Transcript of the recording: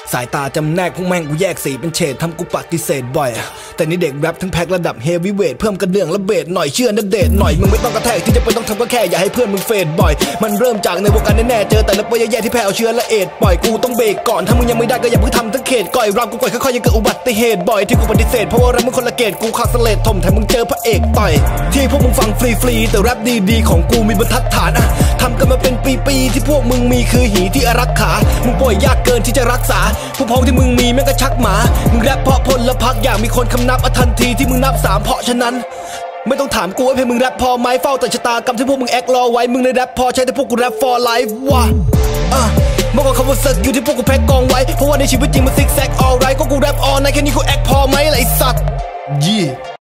สายตาจำแนกพวกแม่งกูแยกสีเป็นเฉดทำกูปฏิเสธบ่อยแต่นี่เด็กแรปทั้งแพ็คระดับเฮฟวีเวทเพิ่มกระเดื่องและเบสหน่อยเชื่อนะเดทหน่อยมึงไม่ต้องกระแทกที่จะเป็นต้องทำก็แค่อย่าให้เพื่อนมึงเฟดบ่อยมันเริ่มจากในวงการแน่ๆเจอแต่ละปอยแย่ที่แพ้เอาเชื้อและเอดปล่อยกูต้องเบรกก่อนถ้ามึงยังไม่ได้ก็อย่าเพิ่งทำทั้งเขตก่อยรำกูก่อยค่อยๆยังเกิดอุบัติเหตุบ่อยที่กูปฏิเสธเพราะว่าแรปมึงคนละเกตกูขาดสเลดถมแถมมึงเจอพระเอกต่อยที่พวกมึงฟังฟรีๆแต่แรปดีๆของกูมีบรรทัดฐานอะทำกันมาเป็นปีๆที่พวกมึงมีคือหีที่อารักขามึงป่วยยากเกินที่จะรักษาผู้พ้องที่มึงมีแม่งก็ชักหมามึงแรปเพราะพลพักอย่างมีคนคำนับทันทีที่มึงนับ3เพราะฉะนั้นไม่ต้องถามกูว่าเพลงมึงแรปพอไหมเฝ้าแต่ชะตากรรมที่พวกมึงแอครอไว้มึงในแรปพอใช้แต่พวกกูแรป for life ว่ะเมื่อก่อนคำว่าเซิร์กอยู่ที่พวกกูแพ็กกองไว้เพราะว่าในชีวิตจริงมันซิกแซก alright ก็กูแรป all night แค่นี้กูแอคพอไหมล่ะไอ้สัตว์